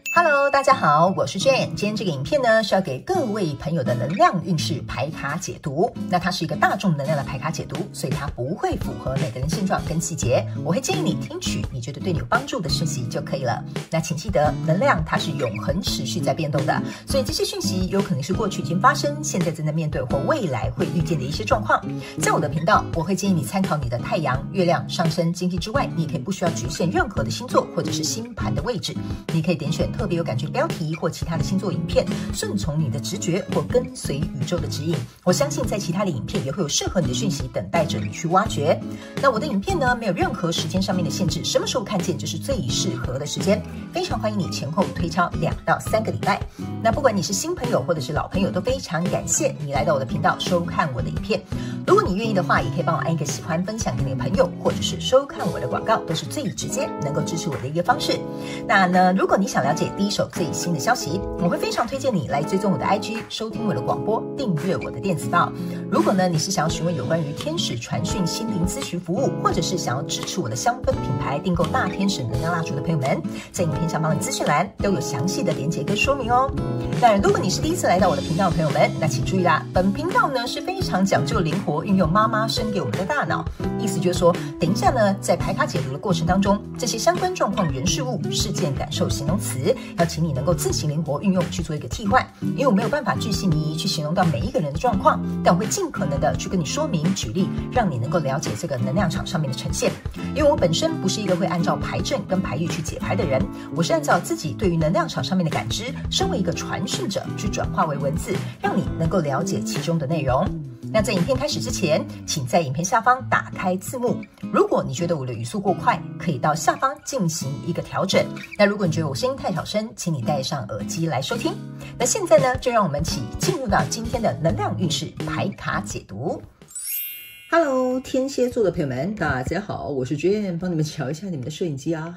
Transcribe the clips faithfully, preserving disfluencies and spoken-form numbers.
Hello， 大家好，我是 Jane。今天这个影片呢是要给各位朋友的能量运势牌卡解读。那它是一个大众能量的牌卡解读，所以它不会符合每个人现状跟细节。我会建议你听取你觉得对你有帮助的讯息就可以了。那请记得，能量它是永恒持续在变动的，所以这些讯息有可能是过去已经发生，现在正在面对或未来会遇见的一些状况。在我的频道，我会建议你参考你的太阳、月亮、上升、金星之外，你也可以不需要局限任何的星座或者是星盘的位置，你可以点选特别有感觉标题或其他的星座影片，顺从你的直觉或跟随宇宙的指引。我相信在其他的影片也会有适合你的讯息等待着你去挖掘。那我的影片呢，没有任何时间上面的限制，什么时候看见就是最适合的时间。非常欢迎你前后推敲两到三个礼拜。那不管你是新朋友或者是老朋友，都非常感谢你来到我的频道收看我的影片。如果你愿意的话，也可以帮我按一个喜欢，分享给你的朋友，或者是收看我的广告，都是最直接能够支持我的一个方式。那呢，如果你想了解第一手最新的消息，我会非常推荐你来追踪我的 I G， 收听我的广播，订阅我的电子报。如果呢你是想要询问有关于天使传讯心灵咨询服务，或者是想要支持我的香氛品牌订购大天使能量蜡烛的朋友们，在影片下方的资讯栏都有详细的连结跟说明哦。当然，如果你是第一次来到我的频道的朋友们，那请注意啦，本频道呢是非常讲究灵活运用妈妈生给我们的大脑，意思就是说，等一下呢在牌卡解读的过程当中，这些相关状况、人事物、事件、感受、形容词，要请你能够自行灵活运用去做一个替换，因为我没有办法巨细靡遗去形容到每一个人的状况，但我会尽可能的去跟你说明、举例，让你能够了解这个能量场上面的呈现。因为我本身不是一个会按照牌阵跟牌意去解牌的人，我是按照自己对于能量场上面的感知，身为一个传讯者去转化为文字，让你能够了解其中的内容。那在影片开始之前，请在影片下方打开字幕。如果你觉得我的语速过快，可以到下方进行一个调整。那如果你觉得我声音太小声，请你戴上耳机来收听。那现在呢，就让我们一起进入到今天的能量运势牌卡解读。Hello， 天蝎座的朋友们，大家好，我是 Jane， 帮你们瞧一下你们的摄影机啊。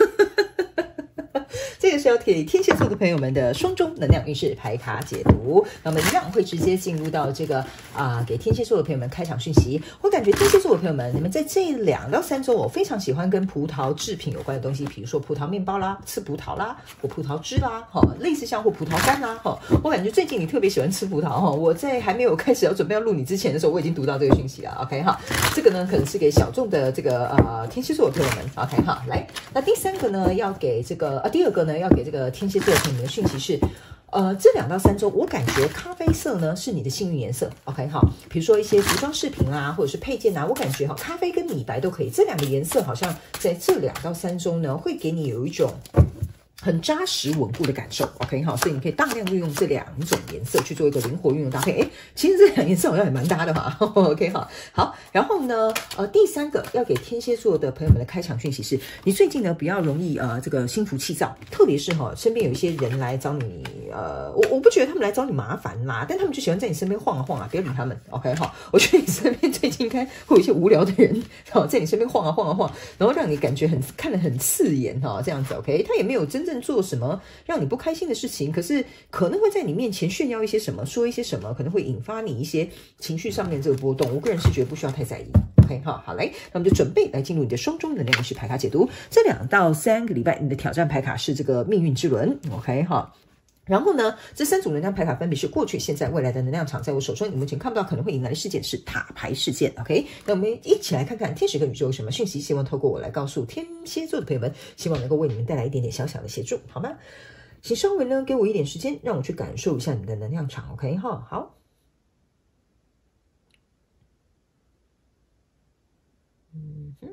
这个是要给天蝎座的朋友们的双周能量运势牌卡解读，那么一样会直接进入到这个啊、呃，给天蝎座的朋友们开场讯息。我感觉天蝎座的朋友们，你们在这两到三周，我非常喜欢跟葡萄制品有关的东西，比如说葡萄面包啦、吃葡萄啦，或葡萄汁啦，哈，类似像或葡萄干啦，哈。我感觉最近你特别喜欢吃葡萄哈。我在还没有开始要准备要录你之前的时候，我已经读到这个讯息了。OK 哈，这个呢可能是给小众的这个呃天蝎座的朋友们。OK 哈，来，那第三个呢要给这个呃第二个呢。要给这个天蝎座的朋友们的讯息是，呃，这两到三周，我感觉咖啡色呢是你的幸运颜色。OK 好，比如说一些服装饰品啊，或者是配件啊，我感觉哈，咖啡跟米白都可以，这两个颜色好像在这两到三周呢，会给你有一种很扎实稳固的感受。 OK 好，所以你可以大量运用这两种颜色去做一个灵活运用搭配。诶，其实这两颜色好像也蛮搭的嘛。OK 好，好，然后呢呃第三个要给天蝎座的朋友们的开场讯息是，你最近呢不要容易呃这个心浮气躁，特别是哈、哦、身边有一些人来找你呃我我不觉得他们来找你麻烦啦，但他们就喜欢在你身边晃啊晃啊，不要理他们。 OK 好，我觉得你身边最近应该会有一些无聊的人哦在你身边晃啊晃啊晃，然后让你感觉很看得很刺眼哈、哦、这样子。 OK 他也没有真正做什么让你不开心的事情，可是可能会在你面前炫耀一些什么，说一些什么，可能会引发你一些情绪上面这个波动。我个人是觉得不需要太在意。 OK 好，好来，那我们就准备来进入你的双周能量运势牌卡解读。这两到三个礼拜你的挑战牌卡是这个命运之轮。 OK 好，然后呢，这三组能量牌卡分别是过去、现在、未来的能量场。在我手中，你目前看不到可能会迎来的事件是塔牌事件。OK， 那我们一起来看看天使跟宇宙有什么讯息，希望透过我来告诉天蝎座的朋友们，希望能够为你们带来一点点小小的协助，好吗？请稍微呢给我一点时间，让我去感受一下你们的能量场。 OK 哈，好。嗯哼，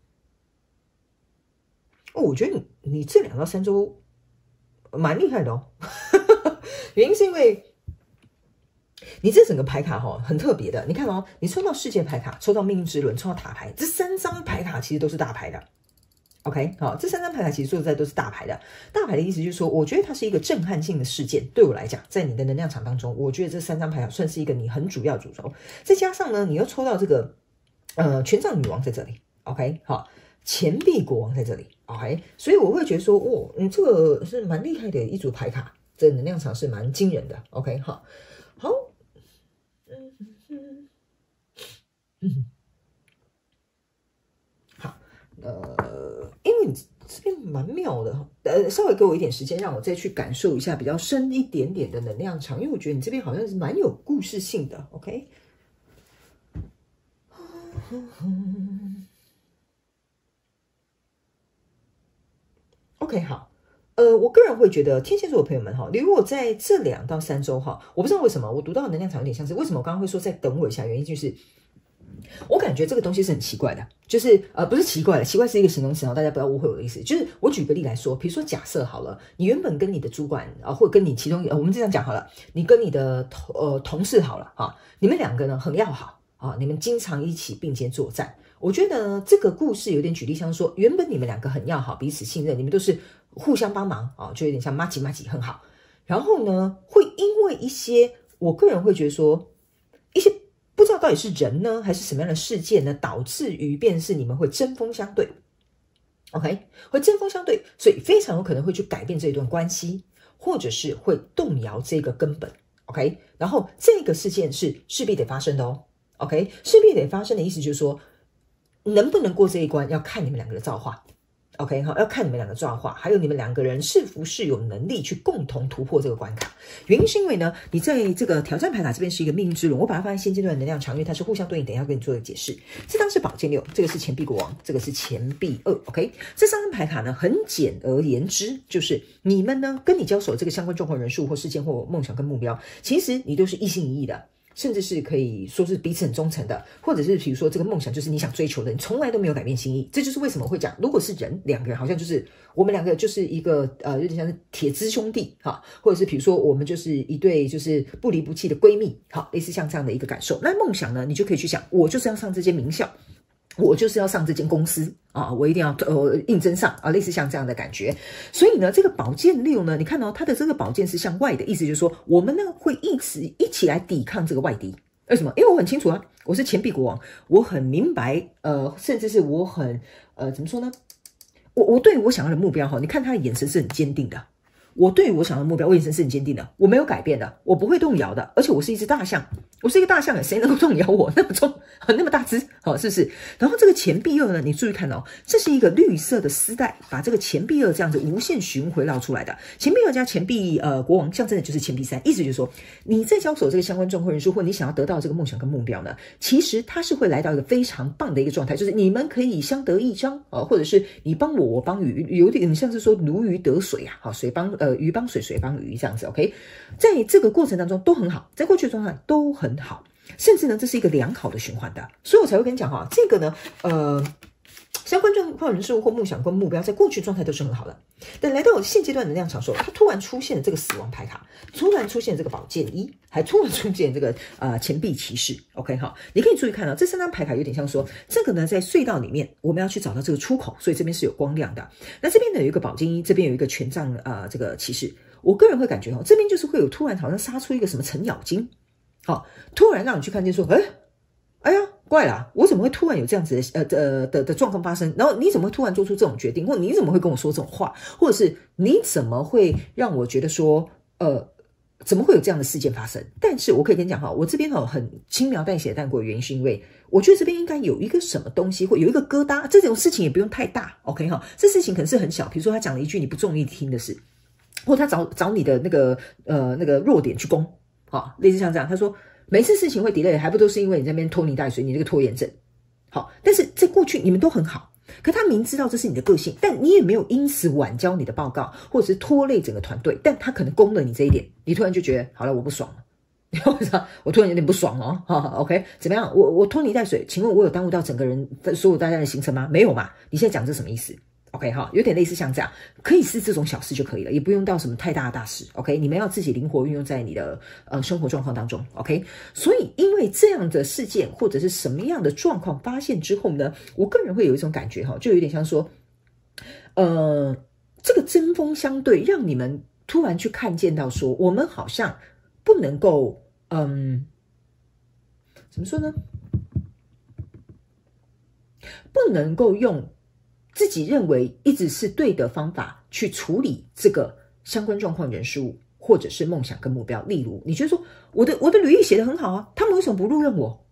哦，我觉得你你这两到三周蛮厉害的哦。原因是因为你这整个牌卡哈、哦、很特别的，你看哦，你抽到世界牌卡，抽到命运之轮，抽到塔牌，这三张牌卡其实都是大牌的。OK 好，这三张牌卡其实说实在都是大牌的。大牌的意思就是说，我觉得它是一个震撼性的事件。对我来讲，在你的能量场当中，我觉得这三张牌卡算是一个你很主要主轴。再加上呢，你又抽到这个呃权杖女王在这里。OK 好，钱币国王在这里。OK， 所以我会觉得说，哦，嗯，这个是蛮厉害的一组牌卡，这能量场是蛮惊人的。OK 好，好，嗯嗯嗯，好，呃，因为这边蛮妙的，呃，稍微给我一点时间，让我再去感受一下比较深一点点的能量场，因为我觉得你这边好像是蛮有故事性的 ，OK？ OK， 好。呃，我个人会觉得天蝎座的朋友们哈，你如果在这两到三周哈，我不知道为什么我读到的能量场有点像是，为什么我刚刚会说再等我一下，原因就是我感觉这个东西是很奇怪的，就是呃不是奇怪的，奇怪是一个形容词哦，大家不要误会我的意思。就是我举个例来说，比如说假设好了，你原本跟你的主管啊，或者跟你其中、呃、我们这样讲好了，你跟你的呃同事好了啊，你们两个呢很要好啊，你们经常一起并肩作战。我觉得这个故事有点举例像说，原本你们两个很要好，彼此信任，你们都是互相帮忙啊，就有点像麻吉麻吉很好。然后呢，会因为一些，我个人会觉得说，一些不知道到底是人呢，还是什么样的事件呢，导致于便是你们会针锋相对 ，OK， 会针锋相对，所以非常有可能会去改变这一段关系，或者是会动摇这个根本 ，OK。然后这个事件是势必得发生的哦 ，OK， 势必得发生的意思就是说。能不能过这一关，要看你们两个的造化 ，OK 哈，要看你们两个造化，还有你们两个人是不是有能力去共同突破这个关卡。原因是因为呢，你在这个挑战牌卡这边是一个命运之轮，我把它放在现阶段的能量场，因为它是互相对应，等一下跟你做一个解释。这张是宝剑六，这个是钱币国王，这个是钱币二 ，OK。这三张牌卡呢，很简而言之，就是你们呢跟你交手这个相关状况人数或事件或梦想跟目标，其实你都是一心一意的。甚至是可以说是彼此很忠诚的，或者是比如说这个梦想就是你想追求的，你从来都没有改变心意。这就是为什么会讲，如果是人两个人，好像就是我们两个就是一个呃有点像是铁支兄弟哈，或者是比如说我们就是一对就是不离不弃的闺蜜，好，类似像这样的一个感受。那梦想呢，你就可以去想，我就是要上这间名校。我就是要上这间公司啊，我一定要呃应征上啊，类似像这样的感觉。所以呢，这个宝剑六呢，你看哦，它的这个宝剑是向外的，意思就是说，我们呢会一直一起来抵抗这个外敌。为什么？因为我很清楚啊，我是钱币国王，我很明白，呃，甚至是我很呃怎么说呢？我我对我想要的目标哈，你看他的眼神是很坚定的。我对我想要的目标，我眼神是很坚定的，我没有改变的，我不会动摇的，而且我是一只大象，我是一个大象，谁能够动摇我？那么重，那么大只，好，是不是？然后这个钱币二呢，你注意看哦，这是一个绿色的丝带，把这个钱币二这样子无限循环绕出来的。钱币二加钱币呃国王象征的就是钱币三，意思就是说你在交手这个相关状况人数，或你想要得到这个梦想跟目标呢，其实它是会来到一个非常棒的一个状态，就是你们可以相得益彰啊、呃，或者是你帮我，我帮鱼，有点像是说如鱼得水啊，好，水帮。呃，鱼帮水，水帮鱼这样子 ，OK， 在这个过程当中都很好，在过去的状态都很好，甚至呢，这是一个良好的循环的，所以我才会跟你讲哈，这个呢，呃，相关状况人数或梦想跟目标，在过去状态都是很好的，但来到现阶段能量场的时候，它突然出现了这个死亡牌卡，突然出现这个宝剑一，还突然出现这个呃钱币骑士 ，OK 哈，你可以注意看到、哦、这三张牌卡有点像说，这个呢在隧道里面，我们要去找到这个出口，所以这边是有光亮的。那这边呢有一个宝剑一，这边有一个权杖呃这个骑士，我个人会感觉哦，这边就是会有突然好像杀出一个什么程咬金，好、哦，突然让你去看见说，哎，哎呀。怪啦，我怎么会突然有这样子的呃的的的状况发生？然后你怎么会突然做出这种决定，或你怎么会跟我说这种话，或者是你怎么会让我觉得说，呃，怎么会有这样的事件发生？但是我可以跟你讲哈，我这边哈很轻描淡写的带过的原因，是因为我觉得这边应该有一个什么东西，或有一个疙瘩，这种事情也不用太大 ，OK 哈，这事情可能是很小，比如说他讲了一句你不中意听的事，或他找找你的那个呃那个弱点去攻，好，类似像这样，他说。每次事情会 delay， 还不都是因为你在那边拖泥带水，你这个拖延症。好，但是在过去你们都很好，可他明知道这是你的个性，但你也没有因此晚交你的报告，或者是拖累整个团队，但他可能攻了你这一点，你突然就觉得好了，我不爽了。我突然有点不爽哦，哈 ，OK， 怎么样？我我拖泥带水，请问我有耽误到整个人所有大家的行程吗？没有嘛？你现在讲这什么意思？ OK 哈，有点类似像这样，可以是这种小事就可以了，也不用到什么太大的大事。OK， 你们要自己灵活运用在你的呃生活状况当中。OK， 所以因为这样的事件或者是什么样的状况发现之后呢，我个人会有一种感觉哈，就有点像说，呃，这个针锋相对，让你们突然去看见到说，我们好像不能够，嗯，怎么说呢？不能够用。自己认为一直是对的方法去处理这个相关状况人事物，或者是梦想跟目标。例如，你觉得说我的我的履历写得很好啊，他们为什么不录用我啊？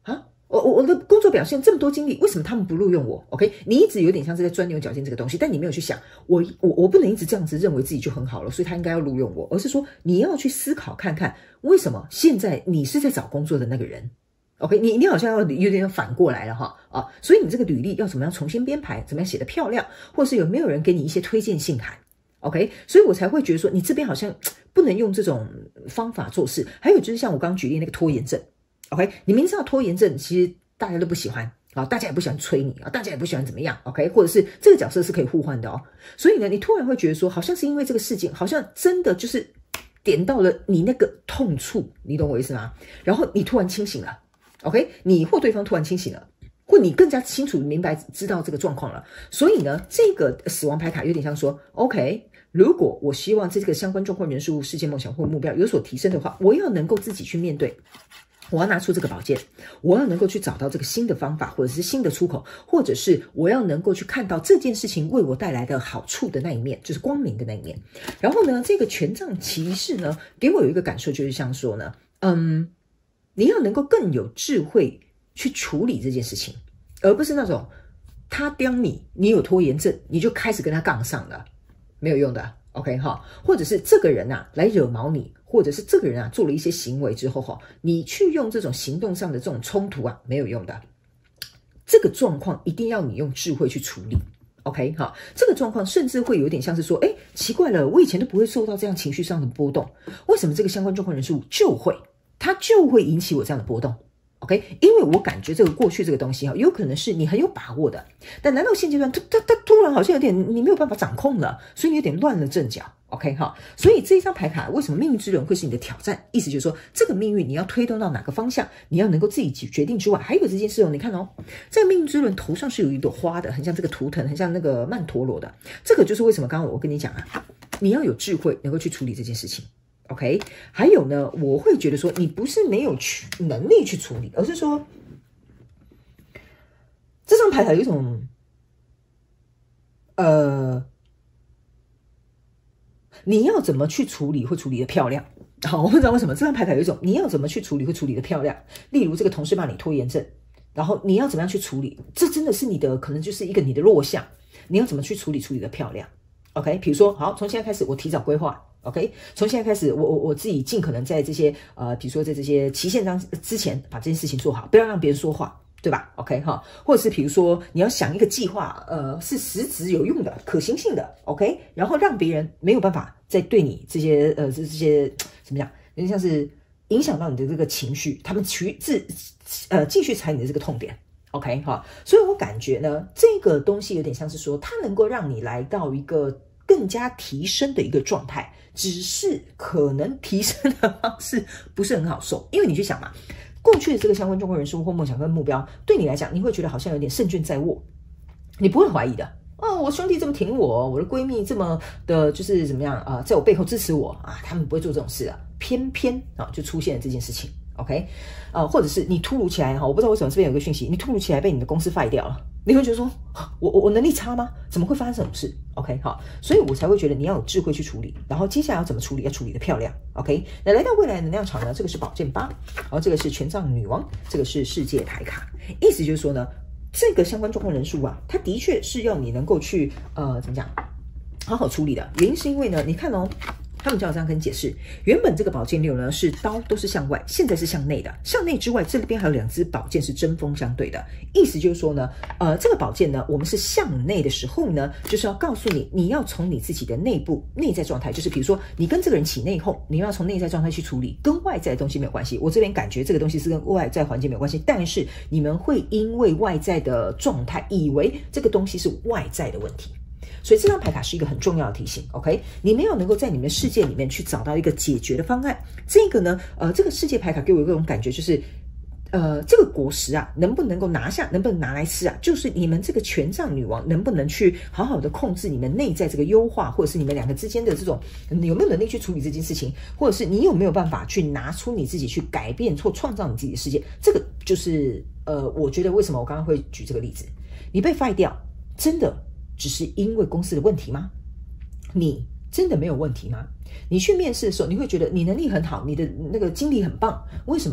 我我我的工作表现这么多经历，为什么他们不录用我 ？OK， 你一直有点像是在钻牛角尖这个东西，但你没有去想，我我我不能一直这样子认为自己就很好了，所以他应该要录用我，而是说你要去思考看看，为什么现在你是在找工作的那个人 ，OK， 你你好像要有点反过来了哈啊，所以你这个履历要怎么样重新编排，怎么样写得漂亮，或是有没有人给你一些推荐信函 ？OK， 所以我才会觉得说，你这边好像不能用这种方法做事。还有就是像我刚刚举例那个拖延症。OK， 你明知道拖延症其实大家都不喜欢啊，大家也不喜欢催你啊，大家也不喜欢怎么样 ，OK， 或者是这个角色是可以互换的哦。所以呢，你突然会觉得说，好像是因为这个事情，好像真的就是点到了你那个痛处，你懂我意思吗？然后你突然清醒了 ，OK， 你或对方突然清醒了，或你更加清楚明白知道这个状况了。所以呢，这个死亡牌卡有点像说 ，OK。如果我希望这个相关状况、人事物、世界梦想或目标有所提升的话，我要能够自己去面对。我要拿出这个宝剑，我要能够去找到这个新的方法，或者是新的出口，或者是我要能够去看到这件事情为我带来的好处的那一面，就是光明的那一面。然后呢，这个权杖骑士呢，给我有一个感受，就是像说呢，嗯，你要能够更有智慧去处理这件事情，而不是那种他刁你，你有拖延症，你就开始跟他杠上了，没有用的。OK 哈，或者是这个人啊来惹毛你，或者是这个人啊做了一些行为之后哈，你去用这种行动上的这种冲突啊，没有用的。这个状况一定要你用智慧去处理。OK 哈，这个状况甚至会有点像是说，哎，奇怪了，我以前都不会受到这样情绪上的波动，为什么这个相关状况人事物就会，它就会引起我这样的波动？ OK， 因为我感觉这个过去这个东西哈，有可能是你很有把握的，但难道现阶段它它它突然好像有点你没有办法掌控了，所以你有点乱了阵脚 ？OK 哈，所以这一张牌卡为什么命运之轮会是你的挑战？意思就是说，这个命运你要推动到哪个方向，你要能够自己决定之外，还有这件事哦，你看哦，这个命运之轮头上是有一朵花的，很像这个图腾，很像那个曼陀罗的，这个就是为什么刚刚我跟你讲啊，你要有智慧能够去处理这件事情。OK， 还有呢，我会觉得说，你不是没有去能力去处理，而是说，这张牌卡有一种，呃，你要怎么去处理会处理的漂亮。好，我不知道为什么这张牌卡有一种，你要怎么去处理会处理的漂亮。例如这个同事骂你拖延症，然后你要怎么样去处理，这真的是你的，可能就是一个你的弱项，你要怎么去处理处理的漂亮。OK， 比如说，好，从现在开始我提早规划。OK， 从现在开始，我我我自己尽可能在这些呃，比如说在这些期限章之前把这件事情做好，不要让别人说话，对吧 ？OK 哈，或者是比如说你要想一个计划，呃，是实质有用的、可行性的 ，OK， 然后让别人没有办法再对你这些呃这这些怎么讲，有点像是影响到你的这个情绪，他们去自呃继续踩你的这个痛点。OK 哈，所以我感觉呢，这个东西有点像是说，它能够让你来到一个更加提升的一个状态。只是可能提升的方式不是很好受，因为你去想嘛，过去的这个相关状况人事物或梦想跟目标，对你来讲，你会觉得好像有点胜券在握，你不会怀疑的。哦，我兄弟这么挺我，我的闺蜜这么的，就是怎么样啊、呃，在我背后支持我啊，他们不会做这种事啊，偏偏啊就出现了这件事情。OK， 呃，或者是你突如其来哈，我不知道为什么这边有个讯息，你突如其来被你的公司 fire 掉了，你会觉得说，我我我能力差吗？怎么会发生这种事 ？OK， 好，所以我才会觉得你要有智慧去处理，然后接下来要怎么处理，要处理的漂亮。OK， 那来到未来能量场呢，这个是宝剑八，然后这个是权杖女王，这个是世界牌卡，意思就是说呢，这个相关状况人数啊，它的确是要你能够去呃怎么讲，好好处理的。原因是因为呢，你看哦。他们叫我这样跟你解释，原本这个宝剑六呢是刀都是向外，现在是向内的。向内之外，这边还有两支宝剑是针锋相对的。意思就是说呢，呃，这个宝剑呢，我们是向内的时候呢，就是要告诉你，你要从你自己的内部内在状态，就是比如说你跟这个人起内讧，你要从内在状态去处理，跟外在的东西没有关系。我这边感觉这个东西是跟外在环境没有关系，但是你们会因为外在的状态，以为这个东西是外在的问题。所以这张牌卡是一个很重要的提醒 ，OK？ 你们要能够在你们的世界里面去找到一个解决的方案。这个呢，呃，这个世界牌卡给我一种感觉，就是呃，这个果实啊，能不能够拿下，能不能拿来吃啊？就是你们这个权杖女王能不能去好好的控制你们内在这个优化，或者是你们两个之间的这种有没有能力去处理这件事情，或者是你有没有办法去拿出你自己去改变或创造你自己的世界？这个就是呃，我觉得为什么我刚刚会举这个例子，你被 fire 掉，真的。只是因为公司的问题吗？你真的没有问题吗？你去面试的时候，你会觉得你能力很好，你的那个经历很棒，为什么？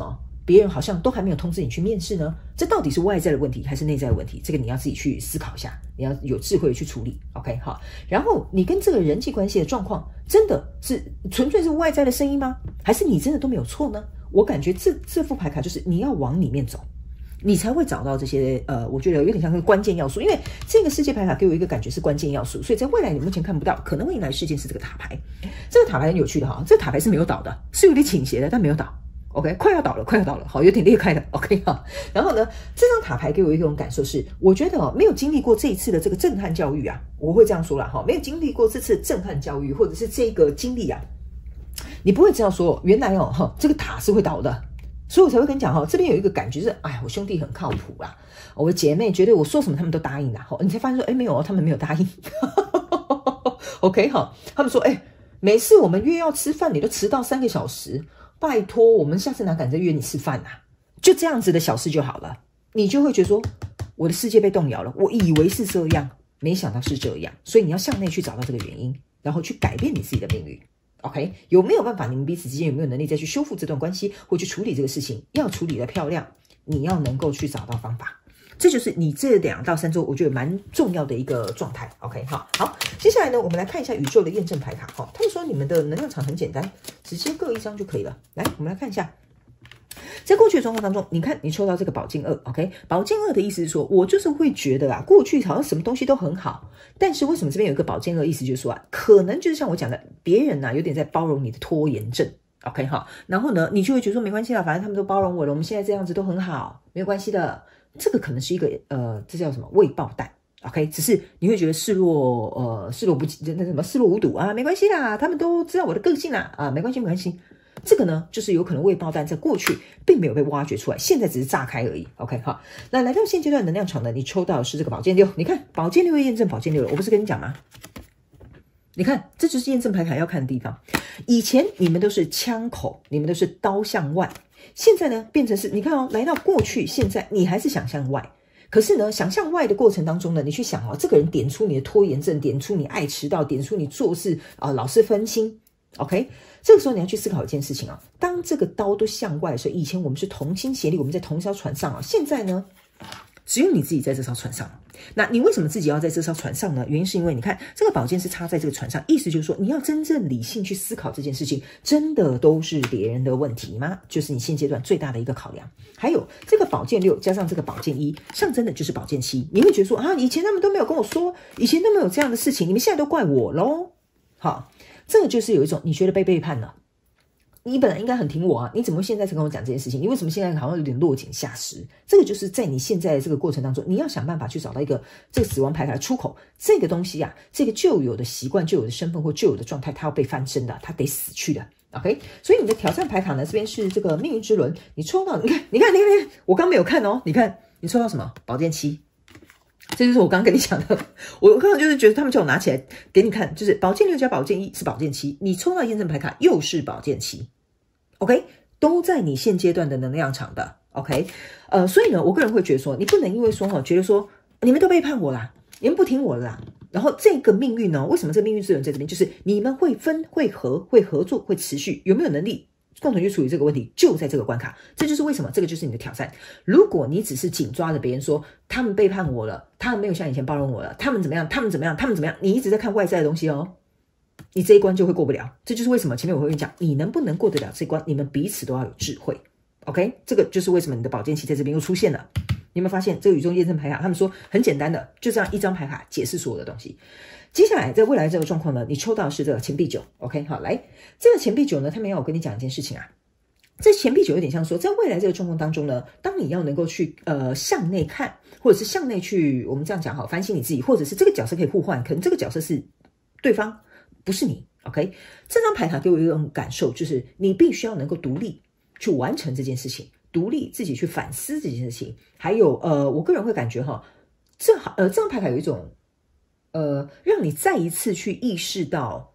别人好像都还没有通知你去面试呢？这到底是外在的问题还是内在的问题？这个你要自己去思考一下，你要有智慧去处理。OK， 好。然后你跟这个人际关系的状况，真的是纯粹是外在的声音吗？还是你真的都没有错呢？我感觉这这副牌卡就是你要往里面走，你才会找到这些呃，我觉得有点像是关键要素。因为这个世界牌卡给我一个感觉是关键要素，所以在未来你目前看不到，可能会迎来事件是这个塔牌。这个塔牌很有趣的哈，这个塔牌是没有倒的，是有点倾斜的，但没有倒。OK， 快要倒了，快要倒了，好，有点裂开了。OK 哈，然后呢，这张塔牌给我一种感受是，我觉得哦，没有经历过这一次的这个震撼教育啊，我会这样说啦哈，没有经历过这次震撼教育，或者是这个经历啊，你不会知道说，原来哦哈，这个塔是会倒的，所以我才会跟你讲哈，这边有一个感觉是，哎，我兄弟很靠谱啦，我的姐妹觉得我说什么他们都答应啦，你才发现说，哎，没有哦，他们没有答应。OK 哈，他们说，哎，每次我们约要吃饭，你都迟到三个小时。拜托，我们下次哪敢再约你吃饭啊？就这样子的小事就好了，你就会觉得说，我的世界被动摇了。我以为是这样，没想到是这样，所以你要向内去找到这个原因，然后去改变你自己的命运。OK， 有没有办法？你们彼此之间有没有能力再去修复这段关系，或去处理这个事情？要处理的漂亮，你要能够去找到方法。这就是你这两到三周，我觉得蛮重要的一个状态。OK， 好，好，接下来呢，我们来看一下宇宙的验证牌卡。哈，他们说你们的能量场很简单，直接各一张就可以了。来，我们来看一下，在过去的状况当中，你看你抽到这个宝剑二 ，OK， 宝剑二的意思是说，我就是会觉得啊，过去好像什么东西都很好，但是为什么这边有一个宝剑二，意思就是说啊，可能就是像我讲的，别人啊有点在包容你的拖延症。OK， 好，然后呢，你就会觉得说没关系啦，反正他们都包容我了，我们现在这样子都很好，没有关系的。这个可能是一个呃，这叫什么未爆弹 ？OK， 只是你会觉得视若呃视若不那什么视若无睹啊，没关系啦，他们都知道我的个性啦，啊，没关系没关系。这个呢，就是有可能未爆弹在过去并没有被挖掘出来，现在只是炸开而已。OK， 好，那来到现阶段能量场呢，你抽到的是这个宝剑六，你看宝剑六验证宝剑六了，我不是跟你讲吗？你看，这就是验证牌卡要看的地方。以前你们都是枪口，你们都是刀向外。现在呢，变成是你看哦，来到过去，现在你还是想向外，可是呢，想向外的过程当中呢，你去想哦，这个人点出你的拖延症，点出你爱迟到，点出你做事啊、呃、老是分心。OK， 这个时候你要去思考一件事情啊，当这个刀都向外的时候，以前我们是同心协力，我们在同一艘船上啊，现在呢，只有你自己在这艘船上。那你为什么自己要在这艘船上呢？原因是因为你看这个宝剑是插在这个船上，意思就是说你要真正理性去思考这件事情，真的都是别人的问题吗？就是你现阶段最大的一个考量。还有这个宝剑六加上这个宝剑一，象征的就是宝剑七。你会觉得说啊，以前他们都没有跟我说，以前都没有这样的事情，你们现在都怪我咯。好，这个就是有一种你觉得被背叛了。你本来应该很挺我啊，你怎么现在才跟我讲这件事情？你为什么现在好像有点落井下石？这个就是在你现在的这个过程当中，你要想办法去找到一个这个死亡牌卡的出口。这个东西啊，这个旧有的习惯、旧有的身份或旧有的状态，它要被翻身的，它得死去的。OK， 所以你的挑战牌卡呢，这边是这个命运之轮，你抽到，你看，你看，你看，你看，我刚没有看哦，你看你抽到什么？宝剑七。这就是我刚跟你讲的，我刚刚就是觉得他们叫我拿起来给你看，就是宝剑六加宝剑一是宝剑七，你抽到验证牌卡又是宝剑七。OK， 都在你现阶段的能量场的 OK， 呃，所以呢，我个人会觉得说，你不能因为说哈，觉得说你们都背叛我啦，你们不听我了啦，然后这个命运呢，为什么这个命运之轮在这边？就是你们会分、会合、会合作、会持续，有没有能力共同去处理这个问题？就在这个关卡，这就是为什么这个就是你的挑战。如果你只是紧抓着别人说他们背叛我了，他们没有像以前包容我了，他们怎么样，他们怎么样，他们怎么样，你一直在看外在的东西哦。你这一关就会过不了，这就是为什么前面我会跟你讲，你能不能过得了这一关，你们彼此都要有智慧。OK， 这个就是为什么你的宝剑七在这边又出现了。你有没有发现这个宇宙验证牌卡？他们说很简单的，就这样一张牌卡解释所有的东西。接下来在未来这个状况呢，你抽到的是这个钱币九。OK， 好，来这个钱币九呢，他们要我跟你讲一件事情啊。这钱币九有点像说，在未来这个状况当中呢，当你要能够去呃向内看，或者是向内去，我们这样讲好，反省你自己，或者是这个角色可以互换，可能这个角色是对方。不是你 ，OK？ 这张牌卡给我一种感受，就是你必须要能够独立去完成这件事情，独立自己去反思这件事情。还有，呃，我个人会感觉哈，这呃这张牌卡有一种，呃，让你再一次去意识到，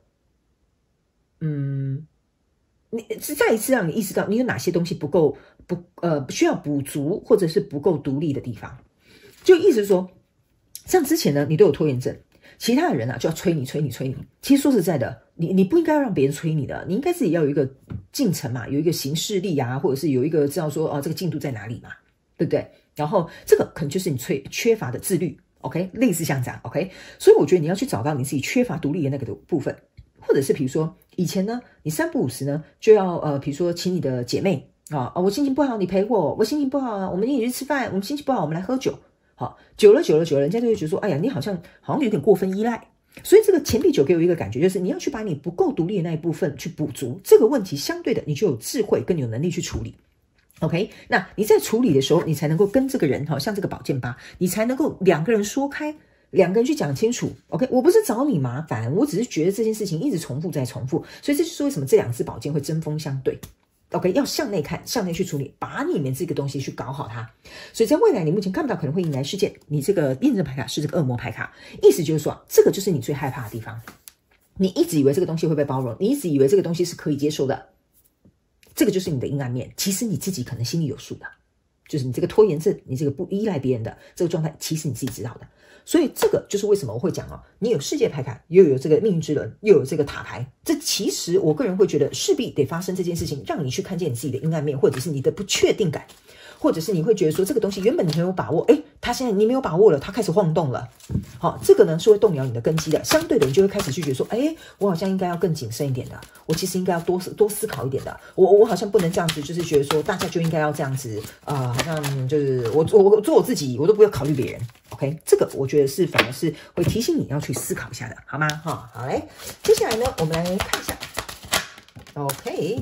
嗯，你是再一次让你意识到你有哪些东西不够不呃不需要补足，或者是不够独立的地方。就意思是说，像之前呢，你都有拖延症。其他的人啊，就要催你、催你、催你。其实说实在的，你你不应该让别人催你的，你应该自己要有一个进程嘛，有一个行事历啊，或者是有一个知道说哦这个进度在哪里嘛，对不对？然后这个可能就是你缺缺乏的自律 ，OK， 类似像这样 ，OK， 所以我觉得你要去找到你自己缺乏独立的那个的部分，或者是比如说以前呢，你三不五时呢就要呃，比如说请你的姐妹啊、哦，我心情不好你陪我，我心情不好啊，我们一起去吃饭，我们心情不好我们来喝酒，好，久了久了久了，人家就会觉得说，哎呀，你好像好像有点过分依赖。所以这个钱币九给我一个感觉，就是你要去把你不够独立的那一部分去补足，这个问题相对的你就有智慧跟有能力去处理。OK， 那你在处理的时候，你才能够跟这个人，好像这个宝剑八，你才能够两个人说开，两个人去讲清楚。OK， 我不是找你麻烦，我只是觉得这件事情一直重复再重复，所以这就是为什么这两支宝剑会针锋相对。OK， 要向内看，向内去处理，把你们这个东西去搞好它。所以在未来你目前看不到可能会迎来事件，你这个验证牌卡是这个恶魔牌卡，意思就是说，这个就是你最害怕的地方。你一直以为这个东西会被包容，你一直以为这个东西是可以接受的，这个就是你的阴暗面。其实你自己可能心里有数的，就是你这个拖延症，你这个不依赖别人的这个状态，其实你自己知道的。所以这个就是为什么我会讲哦，你有世界牌卡，又有这个命运之轮，又有这个塔牌，这其实我个人会觉得势必得发生这件事情，让你去看见你自己的阴暗面，或者是你的不确定感，或者是你会觉得说这个东西原本你很有把握，诶，它现在你没有把握了，它开始晃动了，好，这个呢是会动摇你的根基的。相对的，你就会开始去觉得说，诶，我好像应该要更谨慎一点的，我其实应该要多多思考一点的，我我好像不能这样子，就是觉得说大家就应该要这样子啊、呃，好像就是我我我做我自己，我都不要考虑别人。OK， 这个我觉得是反而是会提醒你要去思考一下的，好吗？哈，好嘞。接下来呢，我们来看一下。OK，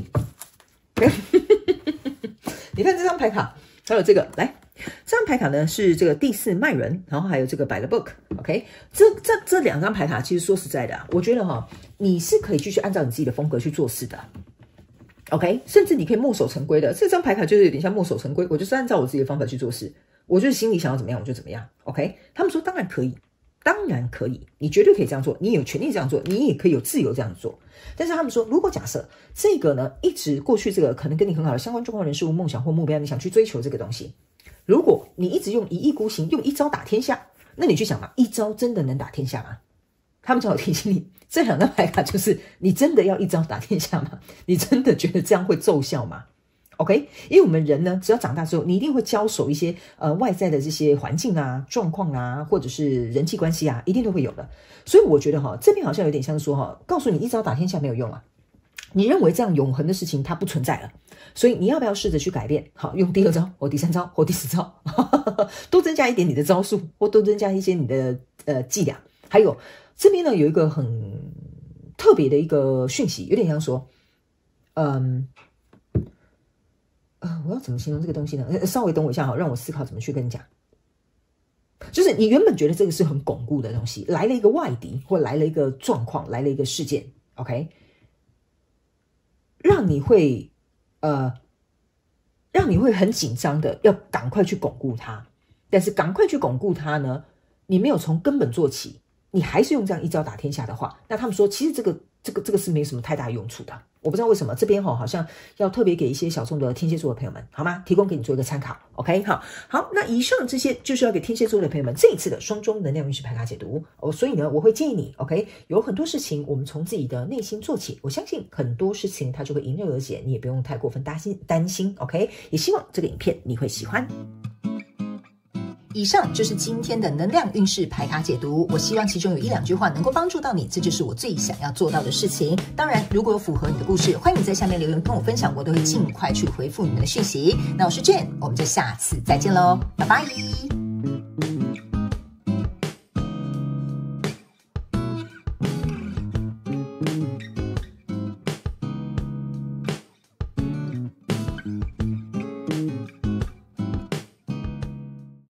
你看这张牌卡，还有这个，来，这张牌卡呢是这个第四麦人，然后还有这个 By the Book。OK， 这这这两张牌卡，其实说实在的、啊，我觉得哈，你是可以继续按照你自己的风格去做事的。OK， 甚至你可以墨守成规的。这张牌卡就是有点像墨守成规，我就是按照我自己的方法去做事。我就是心里想要怎么样我就怎么样 ，OK？ 他们说当然可以，当然可以，你绝对可以这样做，你有权利这样做，你也可以有自由这样做。但是他们说，如果假设这个呢，一直过去这个可能跟你很好的相关状况人事物梦想或目标，你想去追求这个东西，如果你一直用一意孤行，用一招打天下，那你去想嘛，一招真的能打天下吗？他们叫我提醒你，这两张牌卡就是你真的要一招打天下吗？你真的觉得这样会奏效吗？OK， 因为我们人呢，只要长大之后，你一定会交手一些呃外在的这些环境啊、状况啊，或者是人际关系啊，一定都会有的。所以我觉得哈，这边好像有点像说哈，告诉你一招打天下没有用啊，你认为这样永恒的事情它不存在了，所以你要不要试着去改变？好，用第二招或第三招或第四招，多增加一点你的招数，或多增加一些你的呃伎俩。还有这边呢有一个很特别的一个讯息，有点像说，嗯。呃，我要怎么形容这个东西呢？呃，稍微等我一下哈，让我思考怎么去跟你讲。就是你原本觉得这个是很巩固的东西，来了一个外敌，或来了一个状况，来了一个事件 ，OK， 让你会呃，让你会很紧张的，要赶快去巩固它。但是赶快去巩固它呢，你没有从根本做起，你还是用这样一招打天下的话，那他们说其实这个这个这个是没什么太大用处的。我不知道为什么这边好像要特别给一些小众的天蝎座的朋友们，好吗？提供给你做一个参考 ，OK？ 好，好，那以上这些就是要给天蝎座的朋友们这一次的双周能量运势牌卡解读哦。所以呢，我会建议你 ，OK？ 有很多事情我们从自己的内心做起，我相信很多事情它就会迎刃而解，你也不用太过分担心担心 ，OK？ 也希望这个影片你会喜欢。 以上就是今天的能量运势牌卡解读，我希望其中有一两句话能够帮助到你，这就是我最想要做到的事情。当然，如果有符合你的故事，欢迎你在下面留言跟我分享，我都会尽快去回复你们的讯息。那我是 Jane， 我们就下次再见喽，拜拜。